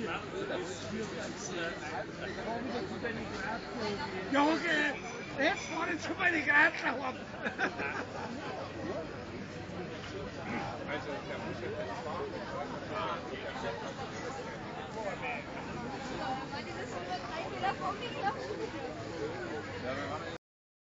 Junge, jetzt fahren zu meine Gradler ab. Dieses 103 Meter vom